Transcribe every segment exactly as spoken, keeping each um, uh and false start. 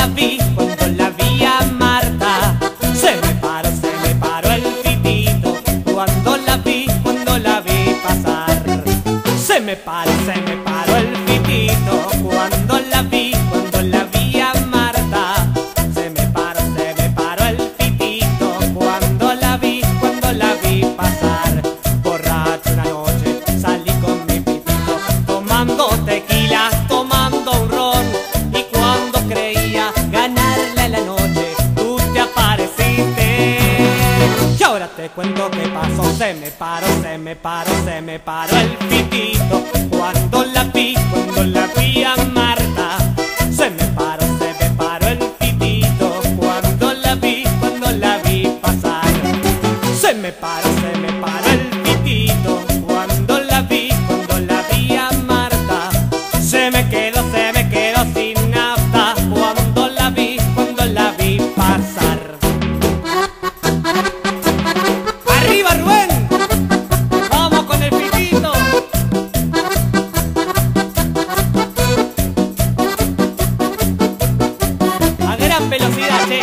vi, cuando la vi a Marta, se me paró, se me paró el pitito. Cuando la vi, cuando la vi pasar, se me paró, se me paró el pitito. Cuando la vi, cuando la vi a Marta, se me paró, se me paró el pitito. Cuando la vi, cuando la vi pasar, borracho una noche salí con mi pitito, tomando tequila, tomando un ron, y cuando creía ganarle la noche, tú te apareciste. Y ahora te cuento qué pasó, se me paró, se me paró, se me paró el pitito. Cuando la vi, cuando la vi a Marta, se me paró, se me paró el pitito. Cuando la vi, cuando la vi pasar, se me paró, se me paró el pitito. Cuando la vi, cuando la vi a Marta, se me quedó, se me quedó sin nafta. Cuando la vi, cuando la vi pasar. ¡Arriba, Rubén! ¡Vamos con el pitito! A gran velocidad, che.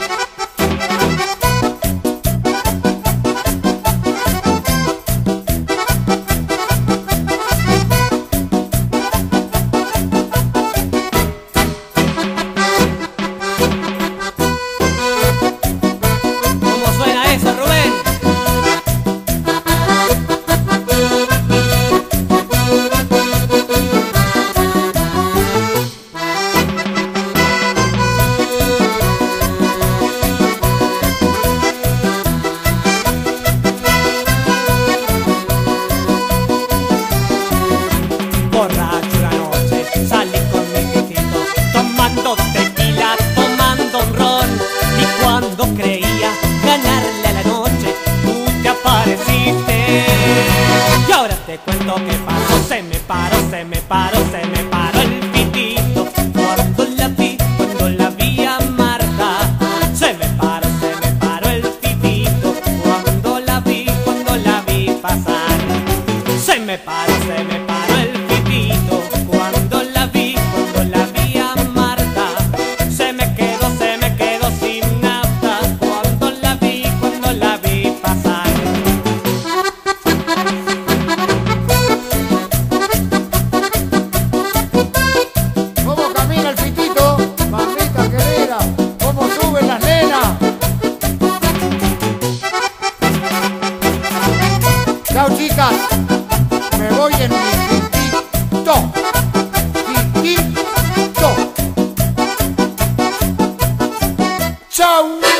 Borracho una noche salí con mi pitito, tomando tequila, tomando un ron, y cuando creía ganarle a la noche, tú te apareciste. Y ahora te cuento qué pasó, se me paró, se me paró, se me paró el pitito. Cuando la vi, cuando la vi a Marta, se me paró, se me paró el pitito. Cuando la vi, cuando la vi pasar, se me paró, se me paró el pitito. Cuando la vi, cuando la vi a Marta, se me quedó, se me quedó sin nafta. Cuando la vi, cuando la vi pasar. ¿Cómo camina el pitito? Mamita querida, ¿cómo suben las nenas? Chao, chicas, me voy en mi pitito. Pitito. Chao.